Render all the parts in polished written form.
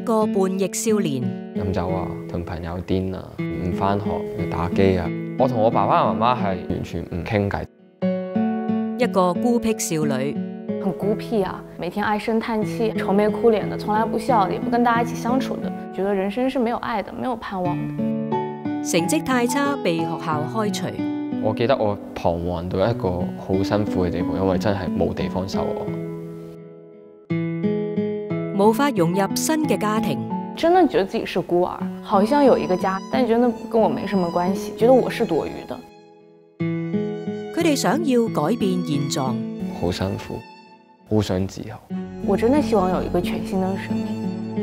個叛逆少年， 飲酒啊，同朋友癲啊，唔返學要打機啊。我同我爸爸媽媽係完全唔傾偈。 一個孤僻少女， 很孤僻啊，每天唉聲嘆氣、愁眉苦臉的，從來不笑，也不跟大家一起相處的，覺得人生是沒有愛的，沒有盼望的。 成績太差，被學校開除。 我記得我彷徨到一個好辛苦嘅地步，因為真係冇地方收我， 無法融入新嘅家庭。 真的覺得自己是孤兒，好像有一個家，但覺得跟我沒什麼關係，覺得我是多餘的。 佢哋想要改變現狀， 好辛苦，好想自由。 我真的希望有一個全新的生命。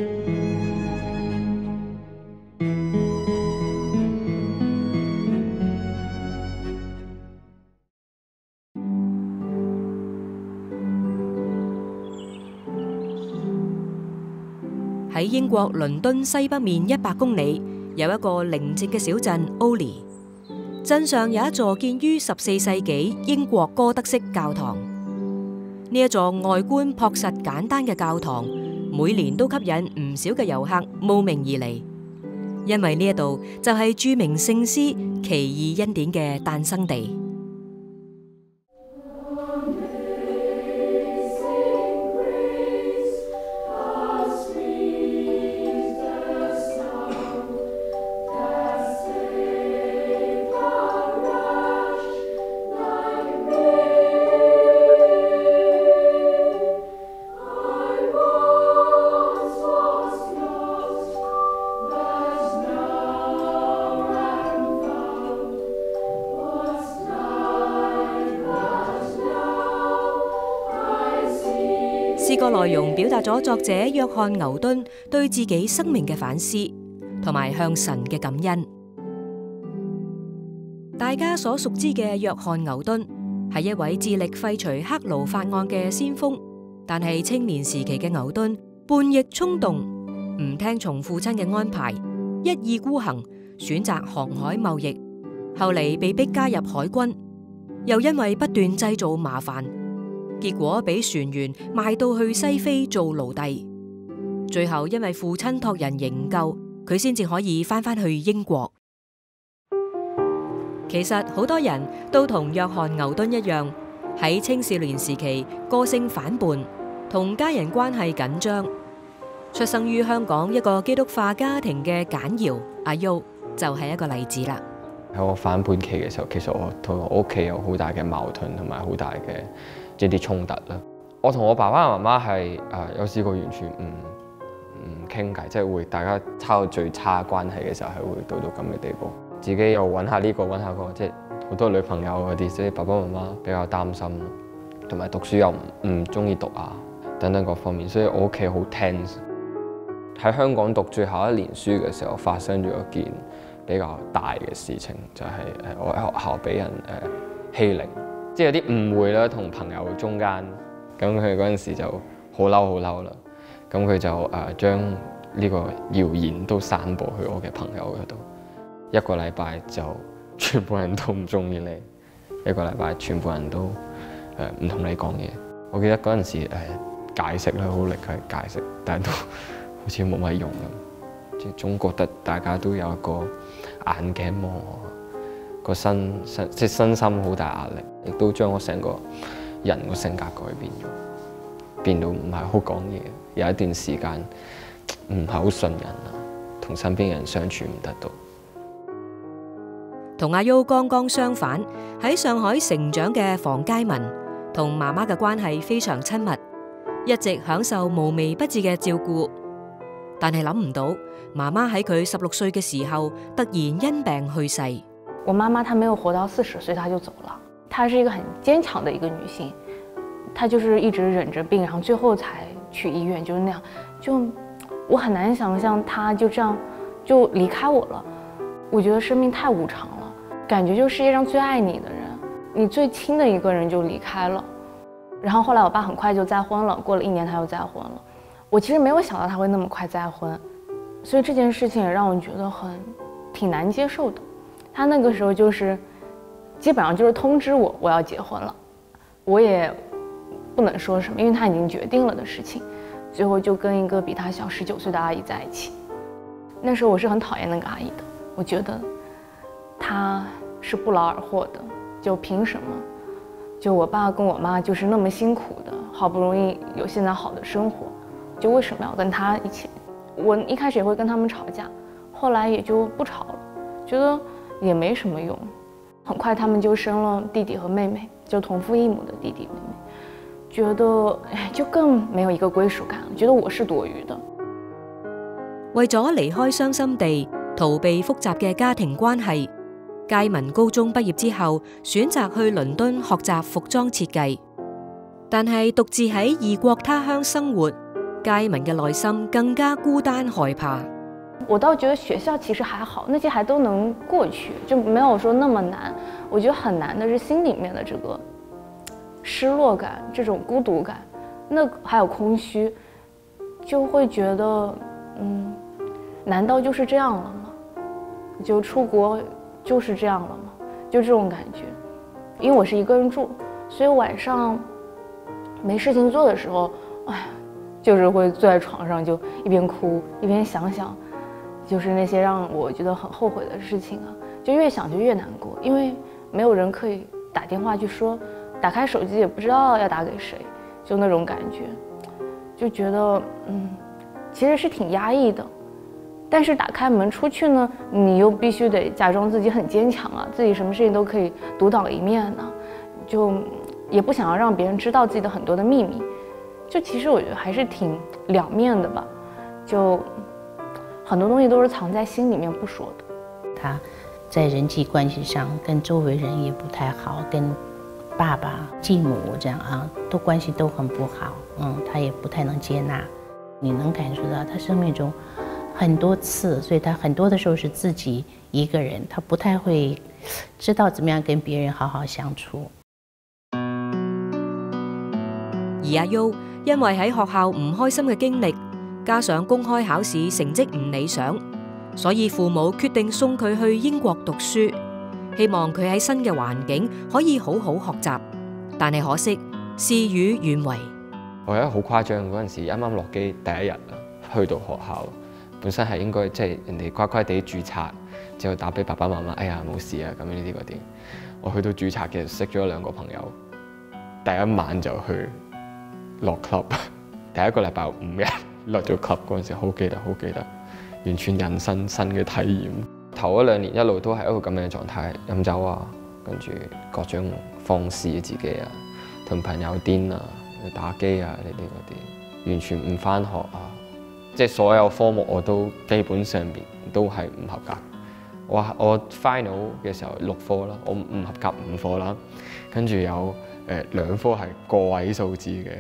喺英國倫敦西北面100公里，有一個寧靜嘅小鎮 Oley。鎮上有一座建於14世紀英國哥德式教堂。呢一座外觀樸實簡單嘅教堂，每年都吸引唔少嘅遊客慕名而嚟，因為呢一度就係著名聖師奇異恩典嘅誕生地。詩歌內容表達咗作者約翰牛頓對自己生命嘅反思，同埋向神嘅感恩。大家所熟知嘅約翰牛頓係一位致力廢除黑奴法案嘅先鋒，但係青年時期嘅牛頓叛逆衝動，唔聽從父親嘅安排，一意孤行，選擇航海貿易，後嚟被逼加入海軍，又因為不斷製造麻煩，結果俾船員賣到去西非做奴隸，最後因為父親託人營救，佢先至可以翻去英國。其實好多人都同約翰牛頓一樣，喺青少年時期個性反叛，同家人關係緊張。出生於香港一個基督化家庭嘅簡瑤阿 U 就係一個例子啦。 喺我反叛期嘅時候，其實我同我屋企有好大嘅矛盾同埋好大嘅一啲衝突啦。我同我爸爸媽媽係有試過完全唔傾偈，即係會大家差到最差關係嘅時候係會到咁嘅地步。自己又揾下呢個揾下嗰個，即係好多女朋友嗰啲，即係爸爸媽媽比較擔心，同埋讀書又唔中意讀啊等等各方面，所以我屋企好 tense。喺香港讀最後一年書嘅時候，發生咗一件比較大嘅事情，就係我喺學校俾人欺凌，即係有啲誤會啦，同朋友中間，咁佢嗰陣時就好嬲啦，咁佢就將呢個謠言都散播去我嘅朋友嗰度，一個禮拜就全部人都唔中意你，一個禮拜全部人都唔同你講嘢。我記得嗰陣時解釋啦，好力去解釋，但係都好似冇乜用咁，即係總覺得大家都有一個眼鏡望我，個即係身心好大壓力，亦都將我成個人個性格改變咗，變到唔係好講嘢，有一段時間唔係好信人啊，同身邊嘅人相處唔得到。 同阿 U 剛剛相反，喺上海成長嘅房佳文，同媽媽嘅關係非常親密，一直享受無微不至嘅照顧。但係諗唔到，媽媽喺佢16歲嘅時候突然因病去世。 我媽媽她沒有活到40歲，她就走了。她是一個很堅強的一個女性，她就是一直忍着病，然後最後才去醫院，就是那樣。就我很難想象她就這樣就離開我了。我覺得生命太無常了，感覺就世界上最愛你的人，你最親的一個人就離開了。然後後來我爸很快就再婚了，過了1年他又再婚了。我其實沒有想到他會那麼快再婚，所以這件事情也讓我覺得挺難接受的。他那個時候就是基本上就是通知我要結婚了，我也不能說什麼，因為他已經決定了的事情。 最后就跟一个比他小19岁的阿姨在一起。那时候我是很讨厌那个阿姨的，我觉得她是不劳而获的，就凭什么？就我爸跟我妈就是那么辛苦的，好不容易有现在好的生活，就为什么要跟他一起？我一开始也会跟他们吵架，后来也就不吵了，觉得也没什么用。很快他们就生了弟弟和妹妹，就同父异母的弟弟妹妹，觉得就更沒有一個歸屬感，覺得我是多餘的。 為咗離開傷心地，逃避複雜嘅家庭關係，佳文高中畢業之後選擇去倫敦學習服裝設計。但係獨自喺異國他鄉生活，佳文嘅內心更加孤單害怕。 我倒覺得學校其實還好，那些還都能過去，就沒有說那麼難。我覺得很難的是心裡面的這個失落感，這種孤獨感，那還有空虛，就會覺得，難道就是這樣了嗎？就出國就是這樣了嗎？就這種感覺。因為我是一個人住，所以晚上沒事情做的時候，就是會坐在床上就一邊哭一邊想想，就是那些讓我覺得很後悔的事情啊，就越想就越難過，因為沒有人可以打電話去說，打開手機也不知道要打給誰，就那種感覺，就覺得其實是挺壓抑的。但是打開門出去呢，你又必須得假裝自己很堅強啊，自己什麼事情都可以獨當一面啊，就也不想要讓別人知道自己的很多的秘密。就其實我覺得還是挺兩面的吧，就很多東西都是藏在心裡面不說的。 他在人際關係上跟周圍人也不太好，跟爸爸、繼母這樣啊，都關係都很不好。他也不太能接納。你能感受到他生命中很多次，所以他很多的時候是自己一個人，他不太會知道怎麼樣跟別人好好相處。 而阿 U 因為喺學校唔開心嘅經歷，加上公開考試成績唔理想，所以父母決定送佢去英國讀書，希望佢喺新嘅環境可以好好學習。但係可惜事與願違。 我覺得好誇張，嗰陣時啱啱落機第一日去到學校，本身係應該即係人哋乖乖地註冊，之後打俾爸爸媽媽，哎呀冇事啊咁呢啲嗰啲。我去到註冊嘅識咗2個朋友，第一晚就去落 club， 第一個禮拜5日落咗 club 嗰陣時，好記得，完全人生新嘅體驗。頭嗰2年一路都係一個咁樣嘅狀態，飲酒啊，跟住各種放肆自己啊，同朋友癲啊，打機啊呢啲嗰啲，完全唔返學啊，即係所有科目我都基本上邊都係唔合格。我 final 嘅時候6科啦，我唔合格5科啦，跟住有2科係個位數字嘅。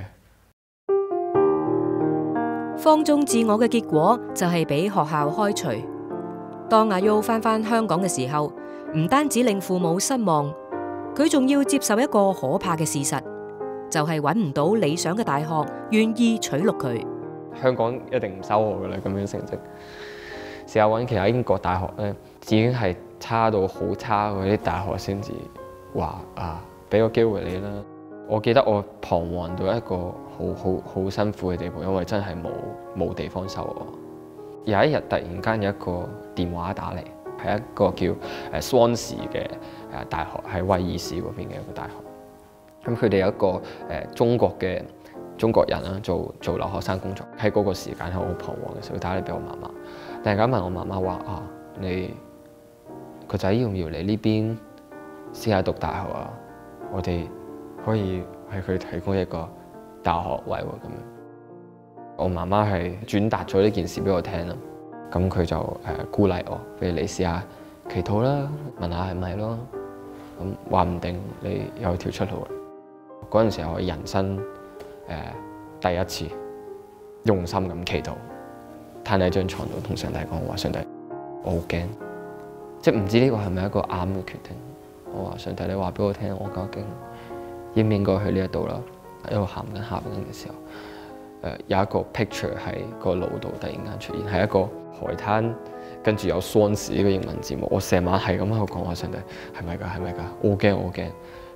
放縱自我嘅結果就係俾學校開除。當阿 U 返香港嘅時候，唔單止令父母失望，佢仲要接受一個可怕嘅事實，就係揾唔到理想嘅大學願意取錄佢。 香港一定唔收我㗎啦，咁樣成績。試下揾其他英國大學咧，已經係差到好差嗰啲大學先至話俾個機會你啦。我記得我彷徨到一個好辛苦嘅地步，因為真係冇地方收我。有一日突然間有一個電話打嚟，係一個叫Swansea 嘅大學，喺威爾士嗰邊嘅一個大學。咁佢哋有一個中國人啦，做留學生工作。喺嗰個時間係好彷徨嘅時候，打嚟俾我媽媽，突然間問我媽媽話你個仔要唔要嚟呢邊試下讀大學啊？我哋可以係佢提供一個大學位喎咁樣。我媽媽係轉達咗呢件事俾我聽啦，咁佢就鼓勵我，不如你試下祈禱啦，問下係咪咯，咁話唔定你有條出路。嗰陣時係我人生第一次用心咁祈禱，攤喺張床度同上帝講話：上帝，我好驚，即係唔知呢個係咪一個啱嘅決定。我話上帝，你話俾我聽，我究竟應唔應該去呢一度啦？一路喊緊嘅時候，有一個 picture 喺個腦度突然間出現，係一個海灘，跟住有 Swansea 呢個英文字母。我成晚係咁喺度講話：上帝，係咪㗎？係咪㗎？我好驚，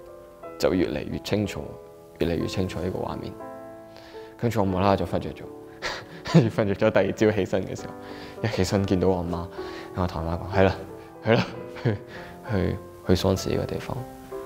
就越嚟越清楚呢個畫面。跟住我無啦啦就瞓着咗， 跟住瞓着咗，第二朝起身嘅時候，一起身見到我媽，我同我媽講：係啦，去桑士呢個地方。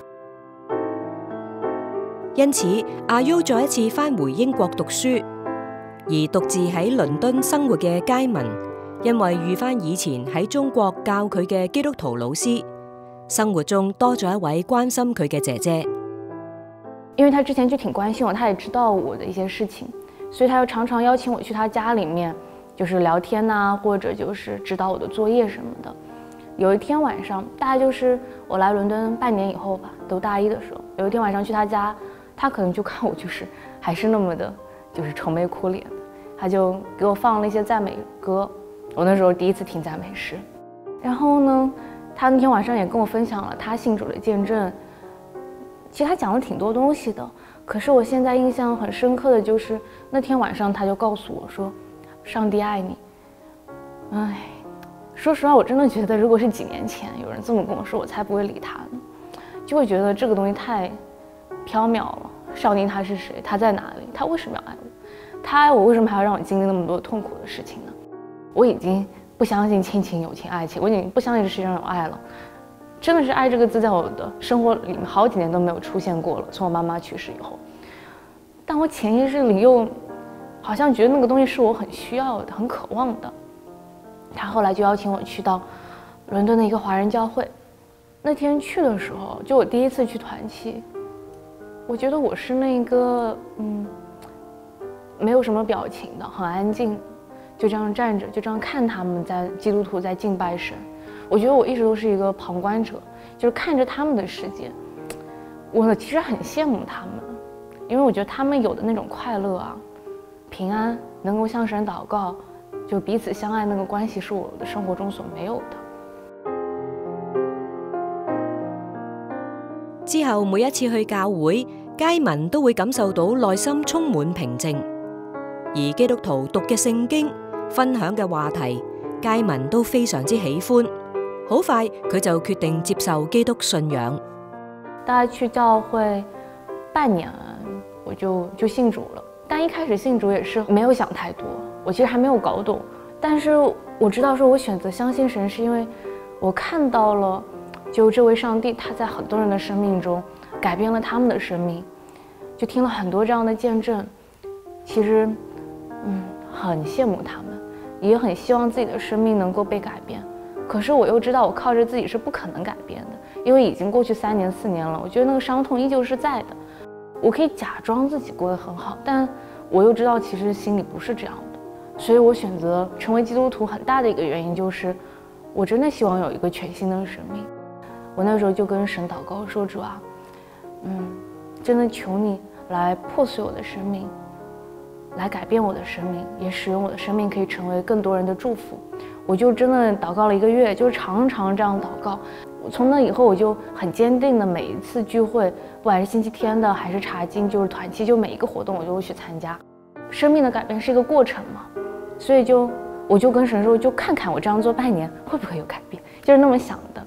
因此，阿 U 再一次返回英國讀書，而獨自喺倫敦生活嘅佳文，因為遇返以前喺中國教佢嘅基督徒老師，生活中多咗一位關心佢嘅姐姐。 因為他之前就挺關心我，他也知道我的一些事情，所以他又常常邀請我去他家裡面，就是聊天啊，或者就是指導我的作業什麼的。有一天晚上，大概就是我來倫敦半年以後吧，讀大一的時候，有一天晚上去他家，他可能就看我就是還是那麼的，就是愁眉苦臉的，他就給我放了一些讚美歌。我那時候第一次聽讚美詩，然後呢，他那天晚上也跟我分享了他信主的見證。其實他講了挺多東西的，可是我現在印象很深刻的就是那天晚上他就告訴我說，上帝愛你。唉，說實話，我真的覺得如果是幾年前有人這麼跟我說，我才不會理他呢，就會覺得這個東西太縹緲了。上帝他是誰？他在哪裡？他為什麼要愛我？他愛我，為什麼還要讓我經歷那麼多痛苦的事情呢？我已經不相信親情、友情、愛情，我已經不相信這世界上有愛了。真的是愛這個字在我的生活裡面好幾年都沒有出現過了，從我媽媽去世以後。但我潛意識裡又好像覺得那個東西是我很需要的、很渴望的。他後來就邀請我去到倫敦的一個華人教會。那天去的時候，就我第一次去團契，我覺得我是那個沒有什麼表情的，很安靜，就這樣站着，就這樣看他們在基督徒在敬拜神。我覺得我一直都是一個旁觀者，就是看着他們的世界。我其實很羨慕他們，因為我覺得他們有的那種快樂啊、平安，能夠向神禱告，就彼此相愛那個關係，是我的生活中所沒有的。 之後每一次去教會，佳文都會感受到內心充滿平靜，而基督徒讀嘅聖經、分享嘅話題，佳文都非常之喜歡。好快，佢就決定接受基督信仰。 大概去教會半年，我就信主了。但一開始信主也是沒有想太多，我其實還沒有搞懂。但是我知道說我選擇相信神，是因為我看到了，就這位上帝他在很多人的生命中改變了他們的生命，就聽了很多這樣的見證。其實，很羨慕他們，也很希望自己的生命能夠被改變。可是我又知道我靠着自己是不可能改變的，因為已經過去3年4年了，我覺得那個傷痛依舊是在的。我可以假裝自己過得很好，但我又知道其實心裡不是這樣的。所以我選擇成為基督徒很大的一個原因就是我真的希望有一個全新的生命。我那時候就跟神禱告說，主啊，真的求你來破碎我的生命，來改變我的生命，也使用我的生命可以成為更多人的祝福。我就真的禱告了1個月，就常常這樣禱告。從那以後，我就很堅定的每一次聚會，不管是星期天的還是查經，就是團契，就每一個活動我都會去參加。生命的改變是一個過程嘛，所以我就跟神說，就看看我這樣做半年會不會有改變，就是那麼想的。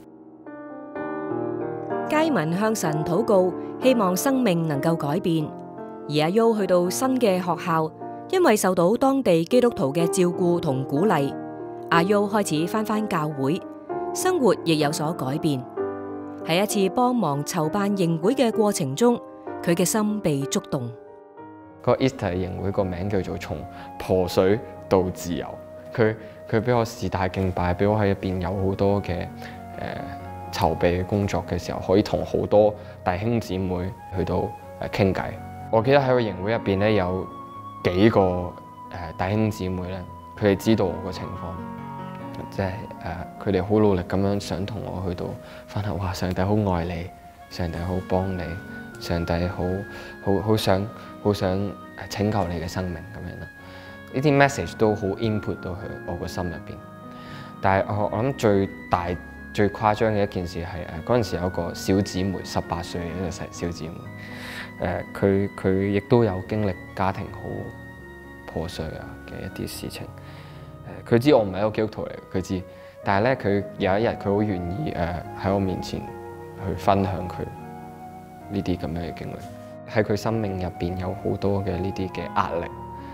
佳文向神禱告，希望生命能夠改變。而阿 U 去到新嘅學校，因為受到當地基督徒嘅照顧同鼓勵，阿 U 開始返教會，生活亦有所改變。喺一次幫忙籌辦營會嘅過程中，佢嘅心被觸動。 個 Easter 營會個名叫做從破碎到自由。佢俾我視大敬拜，俾我喺入邊有好多嘅籌備嘅工作嘅時候，可以同好多弟兄姊妹去到傾偈。我記得喺個營會入邊咧，有幾個弟兄姊妹咧，佢哋知道我個情況，即係佢哋好努力咁樣想同我去到分享，哇！上帝好愛你，上帝好幫你，上帝好想拯救你嘅生命咁樣啦。呢啲 message 都好 input 到去我個心入邊。但係我諗最大最誇張嘅一件事係嗰陣時有一個小姊妹，18歲嘅一個小姊妹，佢亦都有經歷家庭好破碎啊嘅一啲事情。佢知我唔係一個基督徒嚟，佢知，但係咧佢有一日佢好願意喺我面前去分享佢呢啲咁樣嘅經歷。喺佢生命入邊有好多嘅呢啲嘅壓力，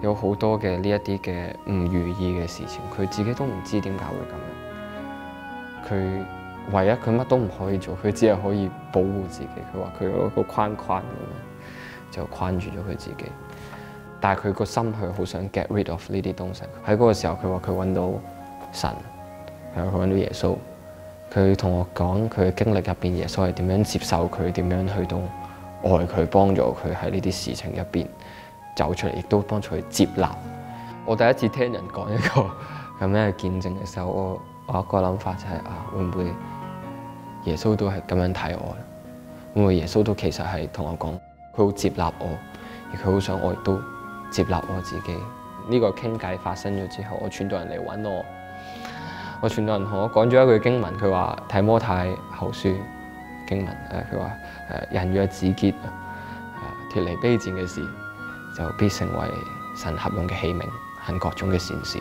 有好多嘅呢一啲嘅唔如意嘅事情，佢自己都唔知點解會咁樣。佢唯一佢乜都唔可以做，佢只係可以保護自己。佢話佢有個框框咁樣就框住咗佢自己。但係佢個心佢好想 get rid of 呢啲東西。喺嗰個時候，佢話佢揾到神，佢揾到耶穌。佢同我講佢嘅經歷入邊，耶穌係點樣接受佢，點樣去到愛佢，幫助佢喺呢啲事情入邊走出嚟，亦都幫助佢接納。我第一次聽人講一個咁樣嘅見證嘅時候，我一個諗法就係會唔會耶穌都係咁樣睇我咧？會唔會耶穌都其實係同我講，佢好接納我，而佢好想我亦都接納我自己。呢個傾偈發生咗之後，我傳道人嚟揾我。我傳道人同我講咗一句經文，佢話提摩太後書經文，佢話人若自潔，脫離卑賤嘅事，就必成為神合用嘅器皿，行各種嘅善事。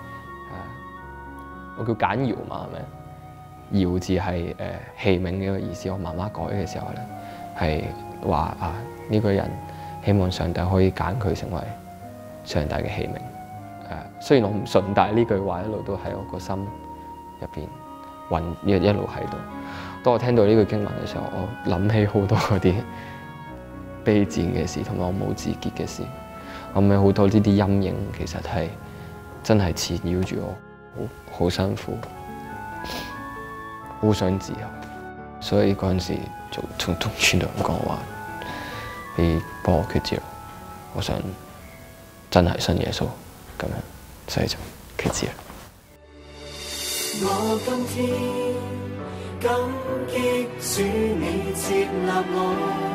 我叫簡堯嘛，係咪？堯字係器皿嘅一個意思。我媽媽改嘅時候咧，係話呢個人希望上帝可以揀佢成為上帝嘅器皿。雖然我唔信，但係呢句話一路都喺我個心入邊混一路喺度。當我聽到呢句經文嘅時候，我諗起好多嗰啲卑賤嘅事，同埋我冇自潔嘅事。我諗起好多呢啲陰影，其實係真係纏繞住我，好辛苦，好想自由。所以嗰陣時就同傳道人講話，你幫我決志，我想真係信耶穌咁樣，所以就決志啦。 我今天感激主你接納我，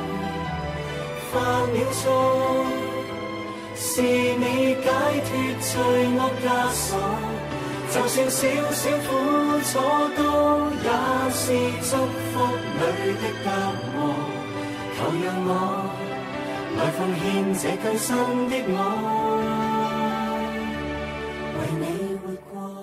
犯了錯，是你解脫罪惡枷鎖，就算少少苦楚都也是祝福裏的隔膜，求讓我來奉獻這更新的我，為你活過。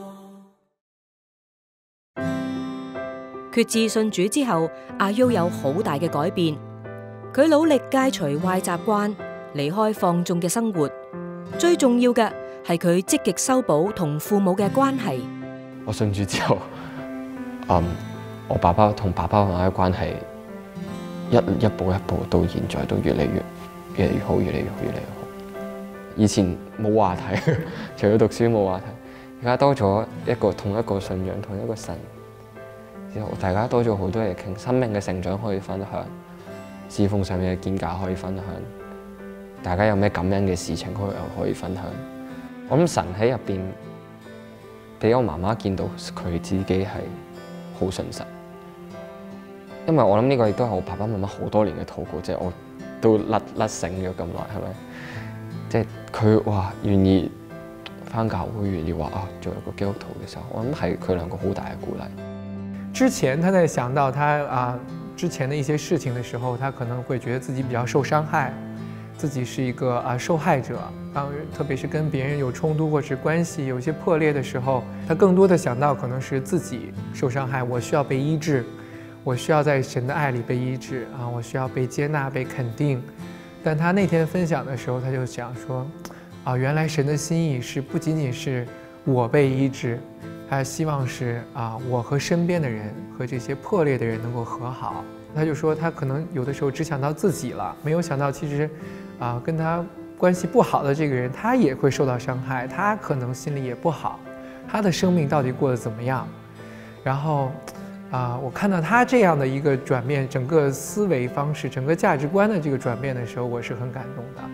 決志信主之後，阿 U 有好大嘅改變。佢努力戒除壞習慣，離開放縱嘅生活。最重要嘅係佢積極修補同父母嘅關係。 我信主之後，我爸爸同爸爸媽媽嘅關係一步一步到現在都越嚟越好，越嚟越好，越嚟越好。以前冇話題，除咗讀書冇話題，而家多咗同一個信仰，同一個神。之後大家多咗好多嘢傾，生命嘅成長可以分享，侍奉上面嘅見解可以分享，大家有咩感恩嘅事情可以分享。我諗神喺入邊俾我媽媽見到佢自己係好信實，因為我諗呢個亦都係我爸爸媽媽好多年嘅禱告，即係我都甩醒咗咁耐，係咪？即係佢願意返教會，願意話做一個基督徒嘅時候，我諗係佢兩個好大嘅鼓勵。 之前他在想到他之前的一些事情的时候，他可能会觉得自己比较受伤害，自己是一个受害者。特别是跟别人有冲突或者关系有些破裂的时候，他更多的想到可能是自己受伤害，我需要被医治，我需要在神的爱里被医治我需要被接纳、被肯定。但他那天分享的时候，他就想说原来神的心意是不仅仅是我被医治。他希望是我和身边的人和这些破裂的人能够和好。他就说他可能有的时候只想到自己了，没有想到其实跟他关系不好的这个人，他也会受到伤害，他可能心里也不好，他的生命到底过得怎么样？然后我看到他这样的一个转变，整个思维方式、整个价值觀的這個轉變的時候，我是很感動的。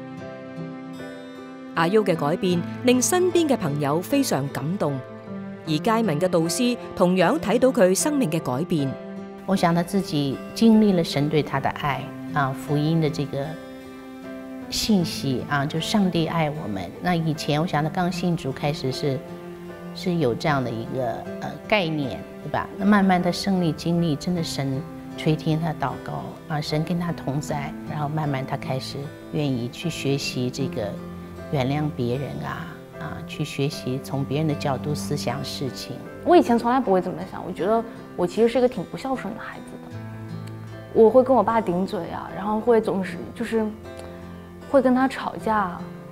阿 U 嘅改變令身邊嘅朋友非常感動。而佳文嘅導師同樣睇到佢生命嘅改變。 我想他自己經歷了神對他的愛福音的這個信息就上帝愛我們。那以前我想他剛信主開始是有這樣的一個概念，對吧？那慢慢的勝利經歷，真的神垂聽他禱告神跟他同在，然後慢慢他開始願意去學習這個原諒別人去學習從別人的角度思想事情。 我以前從來不會這麼想，我覺得我其實是一個挺不孝順的孩子的。我會跟我爸頂嘴然後會總是就是會跟他吵架，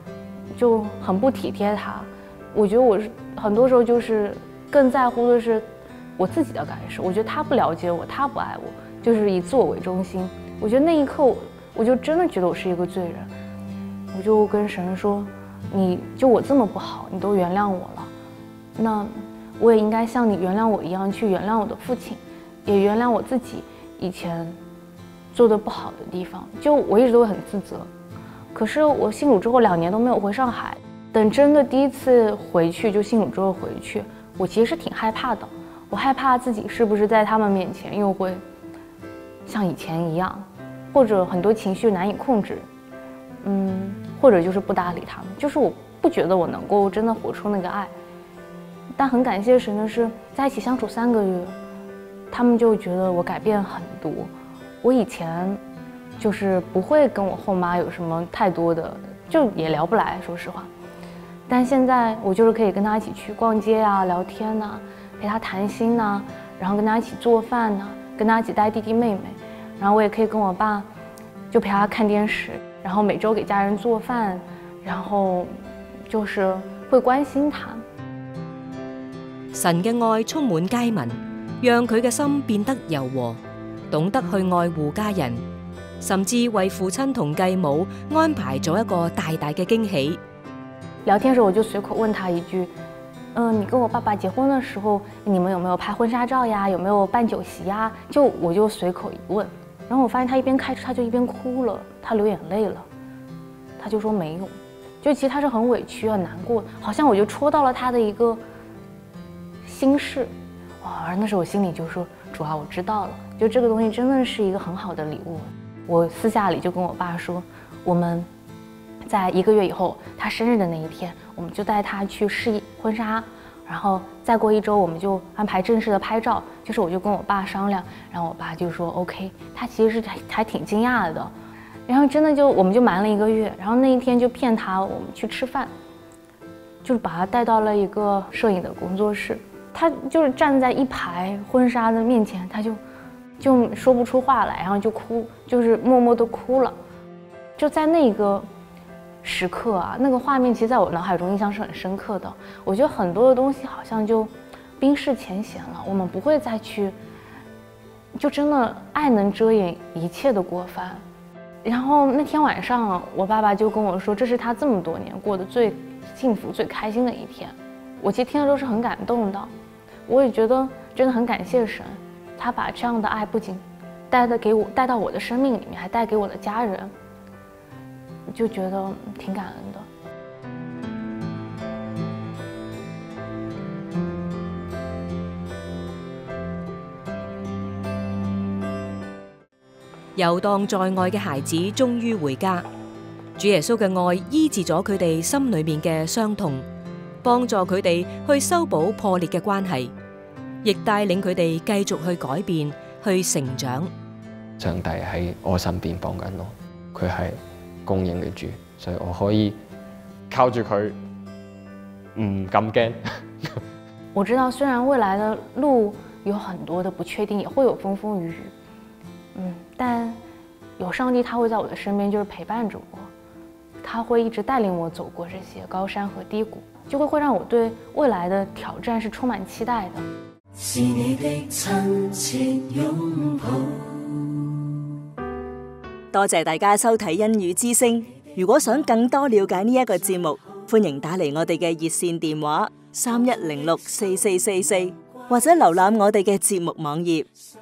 就很不体贴他。我觉得我是很多时候就是更在乎的是我自己的感受。我觉得他不了解我，他不爱我，就是以自我为中心。我觉得那一刻我就真的觉得我是一个罪人。我就跟神说，你就我这么不好，你都原谅我了，那我也应该像你原谅我一样去原谅我的父亲，也原谅我自己以前做的不好的地方。就我一直都很自责，可是我信主之后2年都没有回上海。等真的第一次回去，就信主之后回去，我其实是挺害怕的。我害怕自己是不是在他们面前又会像以前一样，或者很多情绪难以控制，或者就是不搭理他们。就是我不觉得我能够真的活出那个爱。但很感谢神的是，在一起相处3个月，他们就觉得我改变很多。我以前就是不会跟我后妈有什么太多的，就也聊不来，说实话。但现在我就是可以跟他一起去逛街啊、聊天呐、陪他谈心呐、然后跟他一起做饭呐、跟他一起带弟弟妹妹，然后我也可以跟我爸就陪他看电视，然後每周給家人做飯，然後就是會關心他。 神嘅愛充滿佳文，讓佢嘅心變得柔和，懂得去愛護家人，甚至為父親同繼母安排咗一個大大嘅驚喜。 聊天時候我就隨口問他一句，你跟我爸爸結婚的時候，你們有沒有拍婚紗照呀？有沒有辦酒席呀？我就隨口一問，然後我發現他一邊開車他就一邊哭了，他流眼淚了，他就說沒有，就其實他是很委屈很難過，好像我就戳到了他的一個心事，哇！那時候我心裡就說，主啊，我知道了，就這個東西真的是一個很好的禮物。我私下裡就跟我爸說，我們在1個月以後，他生日的那一天，我們就帶他去試婚紗，然後再過1週我們就安排正式的拍照。就是我就跟我爸商量，然後我爸就說 OK， 他其實是還挺驚訝的。然後真的我們就瞞了1個月，然後那一天就騙他我們去吃飯，就是把他帶到了一個攝影的工作室。他就是站在一排婚紗的面前，他就說不出話來，然後就哭，就是默默地哭了。就在那個時刻啊，那個畫面其實在我腦海中印象是很深刻的。我覺得很多的東西好像就冰釋前嫌了，我們不會再去，就真的愛能遮掩一切的過犯。然後那天晚上，我爸爸就跟我說，這是他這麼多年過得最幸福、最開心的一天。我其實聽了之後是很感動的，我也覺得真的很感謝神，他把這樣的愛不僅帶到我的生命裡面，還帶給我的家人，就覺得挺感恩的。 遊蕩在外嘅孩子終於回家，主耶穌嘅愛醫治咗佢哋心裏面嘅傷痛，幫助佢哋去修補破裂嘅關係，亦帶領佢哋繼續去改變、去成長。 上帝喺我身邊幫緊我，佢係供應嘅主，所以我可以靠住佢，唔咁驚。 我知道雖然未來的路有很多的不確定，也會有風風雨雨，但有上帝他會在我的身邊，就是陪伴着我，他會一直帶領我走過這些高山和低谷，就會讓我對未來的挑戰是充滿期待的。 是你的親切擁抱。 多謝大家收睇《恩語之聲》。如果想更多了解呢一個節目，歡迎打嚟我哋嘅熱線電話31064444，或者瀏覽我哋嘅節目網頁